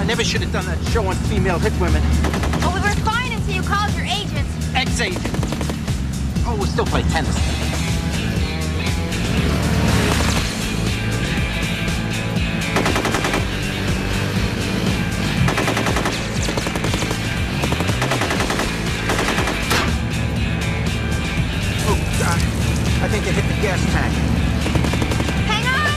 never should have done that show on female hit women. Well, we were fine until you called your agents. Ex-agent. Oh, we'll still play tennis. I think they hit the gas tank. Hang on!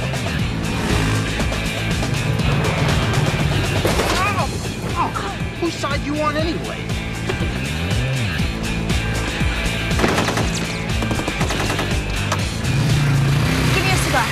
Oh, whose side you on anyway? Give me a cigar.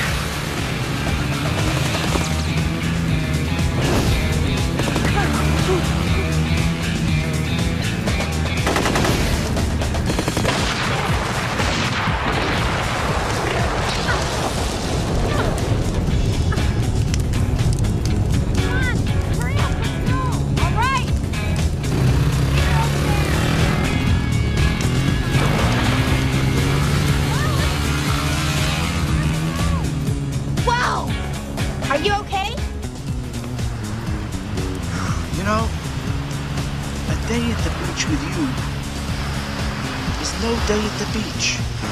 Are you okay? You know, a day at the beach with you is no day at the beach.